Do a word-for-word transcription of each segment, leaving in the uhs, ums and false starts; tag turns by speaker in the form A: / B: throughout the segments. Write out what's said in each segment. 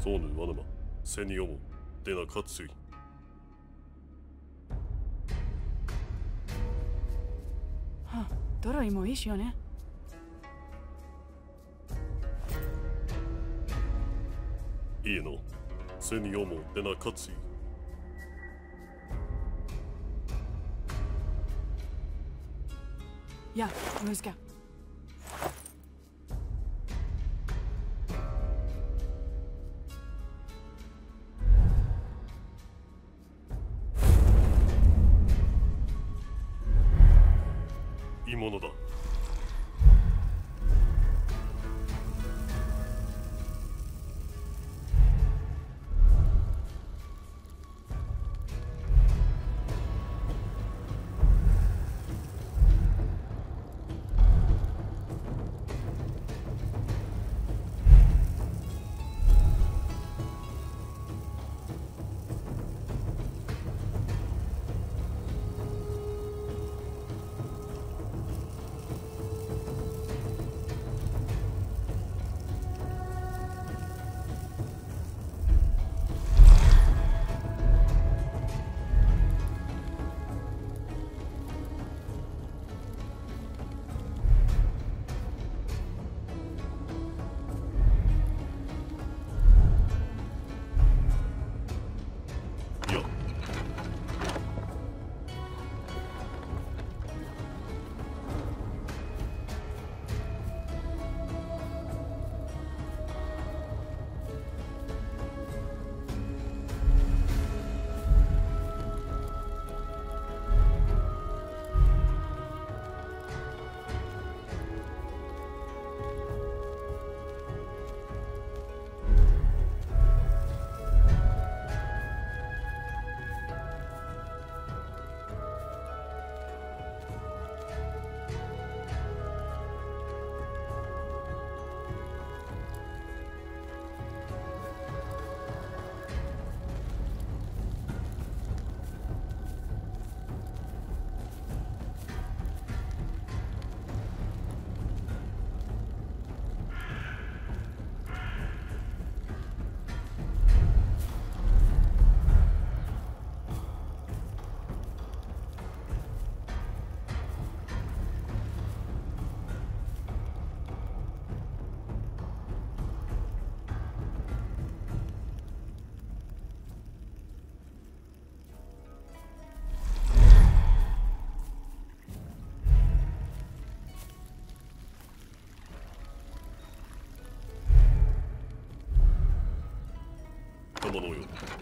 A: 소는 와나마 세니오모 데나 카츠이
B: はあ、ドロイもいいしよね。
A: いいのセニオモデナカツイ
B: Ja, Muska.
A: いいものだ。ものよ。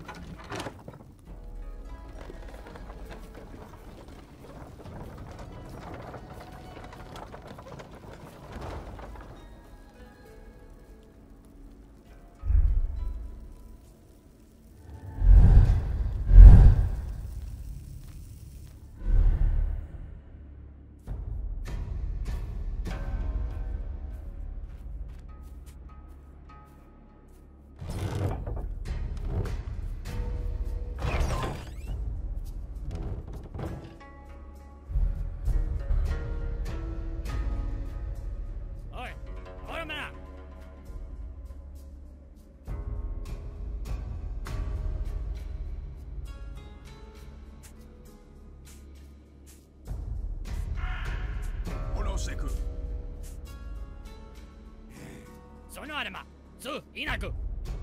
C: そのあれま、ついなく。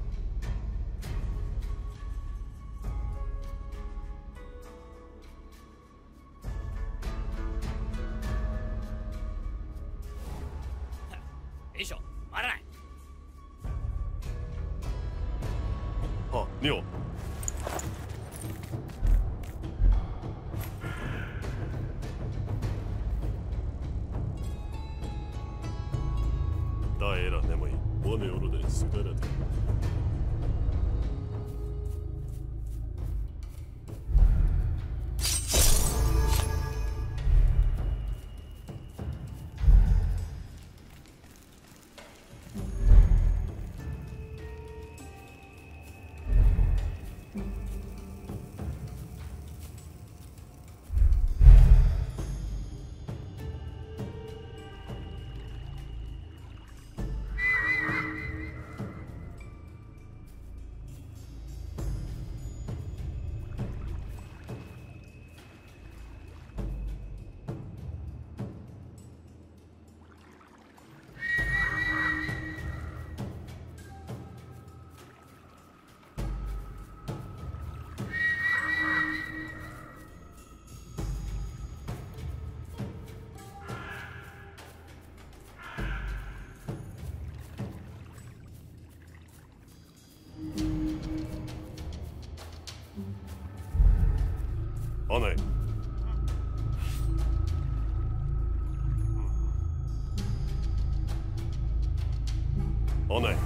C: よいしょ、回らない。
A: あ、ニオ。Daerah nemoj, one orode sudarati. 姉。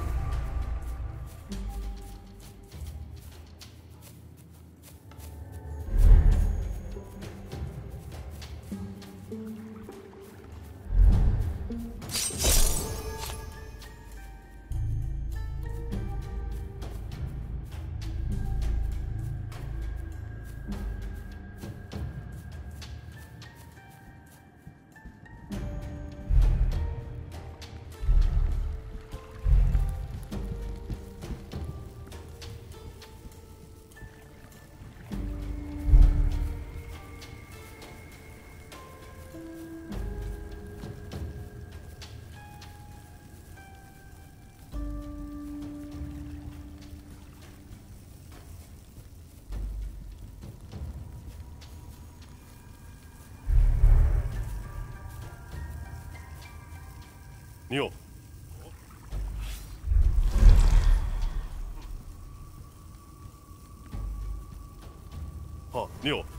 A: ニオ。は、ニオ。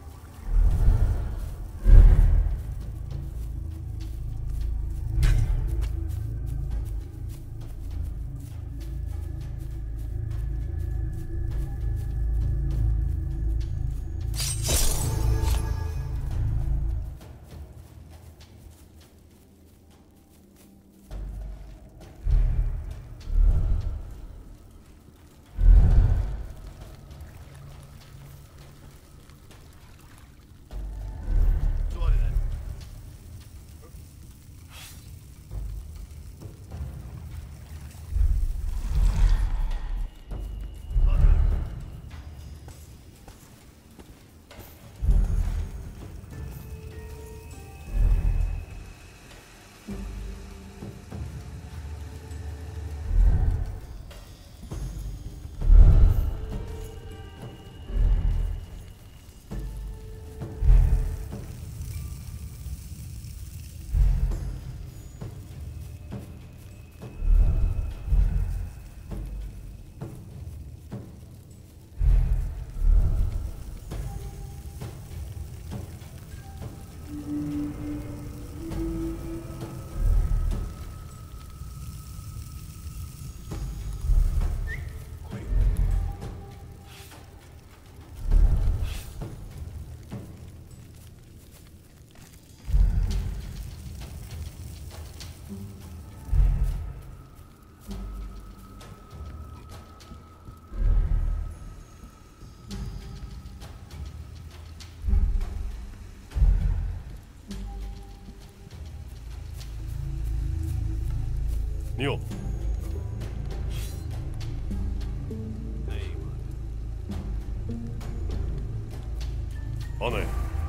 A: ニオ。姉。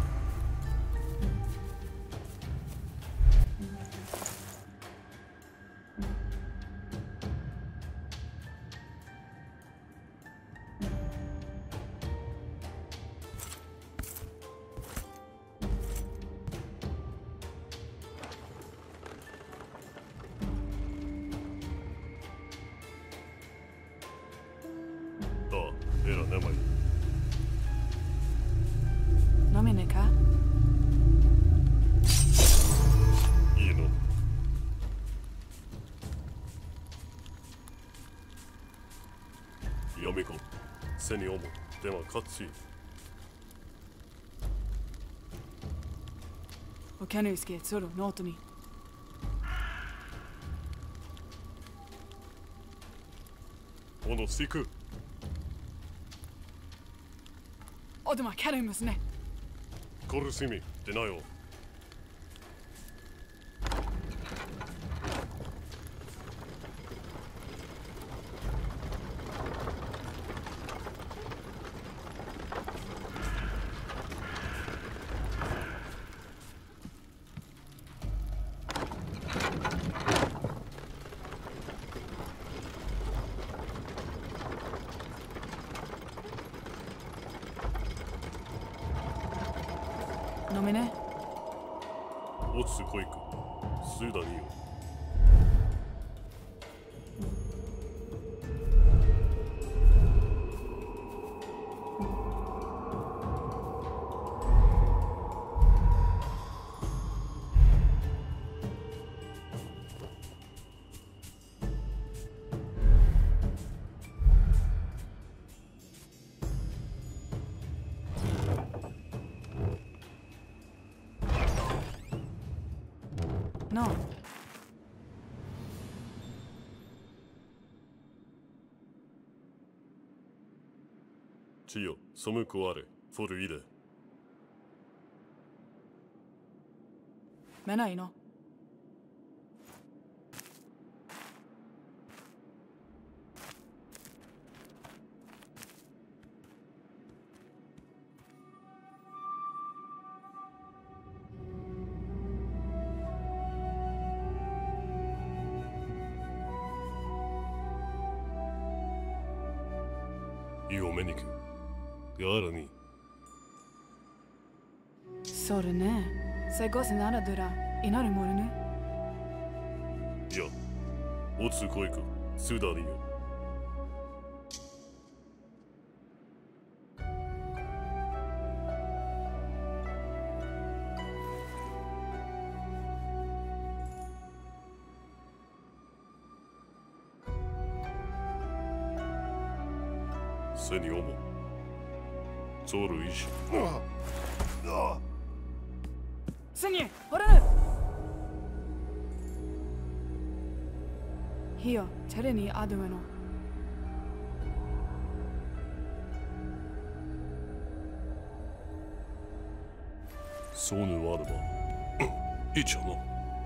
A: エラネマイ。
B: 飲みねか
A: いいの。やめこ。背に思う。では勝ち。
B: Och kan du skriva så då, något ni.
A: このシク。
B: Och de här karimus ne.
A: コルシミ、出なよ。
B: 飲みね。
A: 落ちてこいく。すだによ。
B: の
A: チヨ、ソムコアレ、フォルイレ。
B: めないの
A: イオメニク、ガーラニ。
B: それね。Se gosi nara dura, inari morinu.
A: いや、オツコイク、スダリン。セニオモ、ゾルイシ。
B: セニ、ほら。ヒヨ、チェレニアドゥエノ。
A: ソヌワルバ。いちゃな。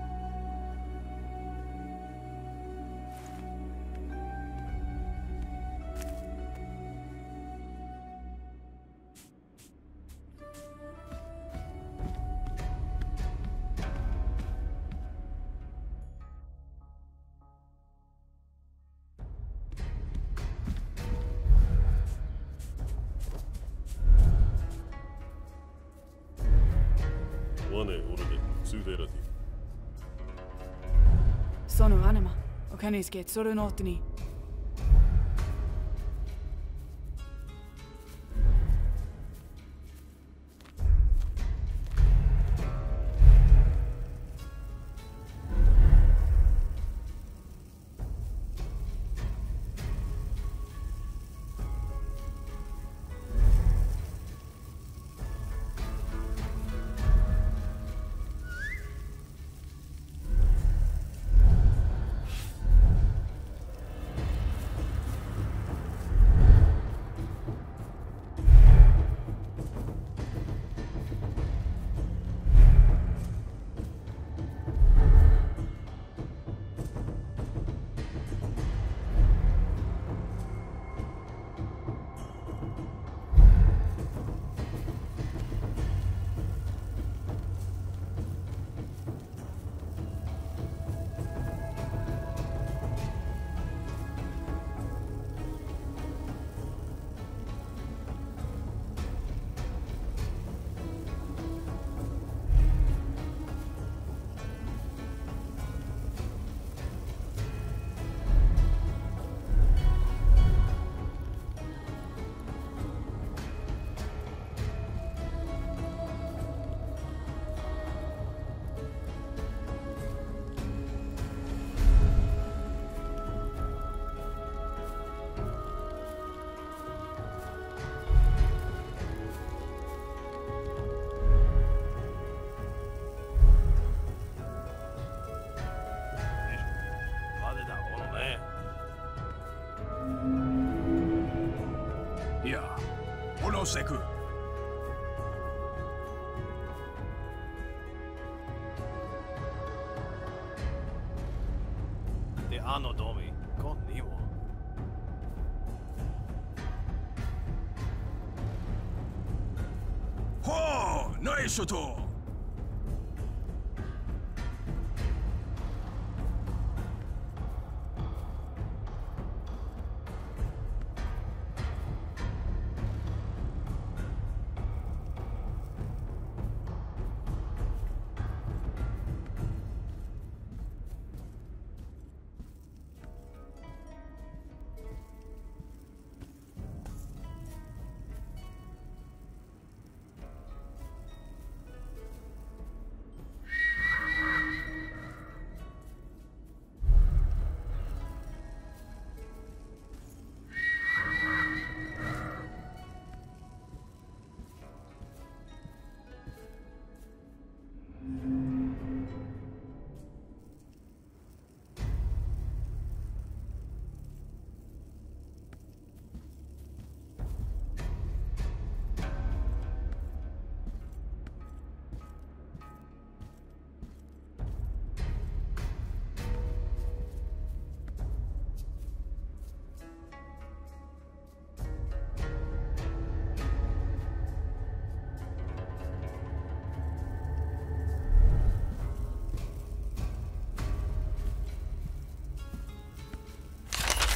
A: ワネオルデ、ツーデラティ。
B: そのアネマ、おかにすけ、それのおってに。
D: いや、下ろしてく。
E: Det hanno domi, con nivo.
D: ほう、ナイスショット。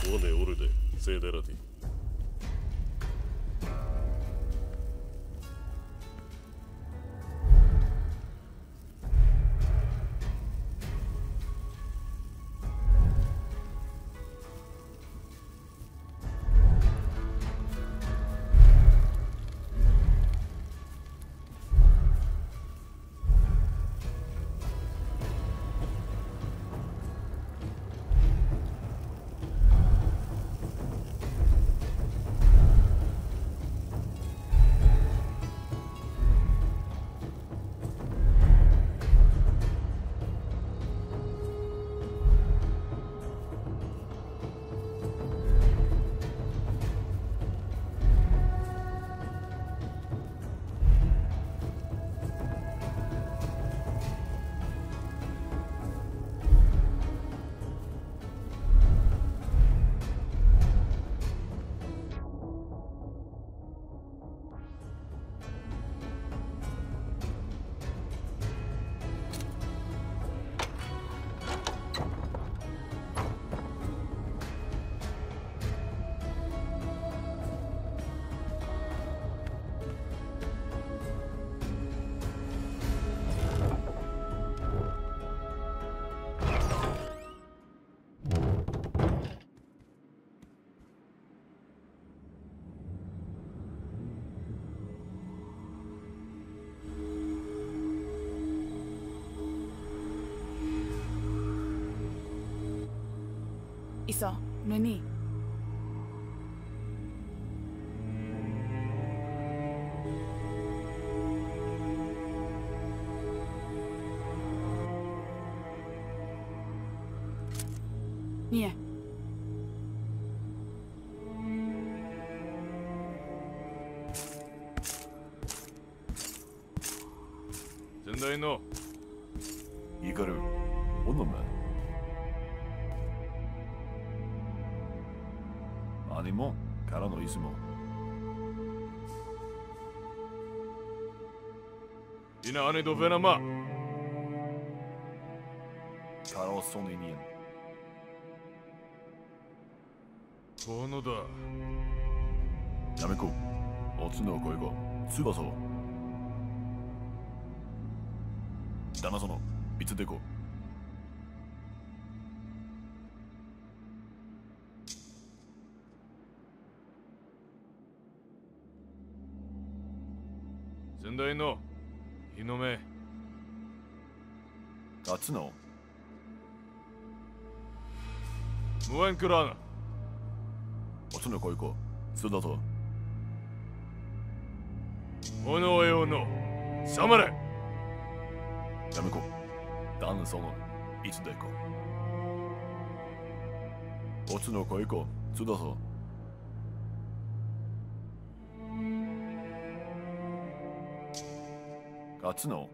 A: オネオルデセーデラティ。
B: Iso, Nuni. Nie.
A: 先代の
F: イカル、おんのめ。何もからのいつも。
A: いな姉とフェナマ。
F: からをその意味。
A: このだ。
F: やめこ。おつの声が、つばそう。だなその、いつでこ。
A: 先代の日の目。
F: あっちの
A: 無縁くらな。
F: おつの声が、つだぞ。
A: おのえおの、さまれ。
F: やめこ。だんその、いつでこ。おつの声が、つだぞ。あっちの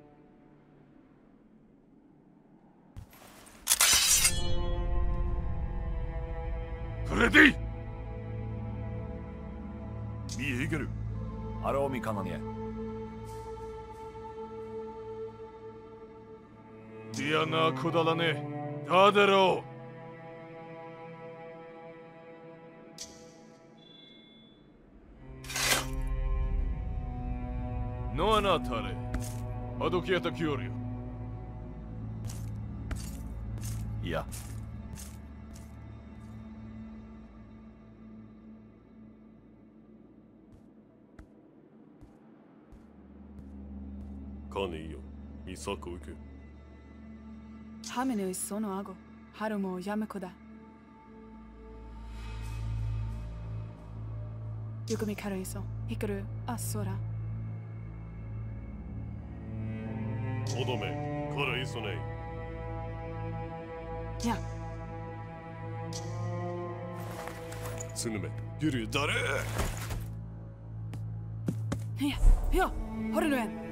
A: フレディ
F: 見えげるあれを見かなね
A: ディアナくだらねえダデロノアナタレアドキアタキューリオ
F: いや
A: カネイよミサコウケ
B: ハメネウイソノアゴハルモヤメコだユクミカルイソヒクルアソラ
A: オドメカレイソネ
B: いや
A: スヌメユリダレ
B: いやいやホルルエン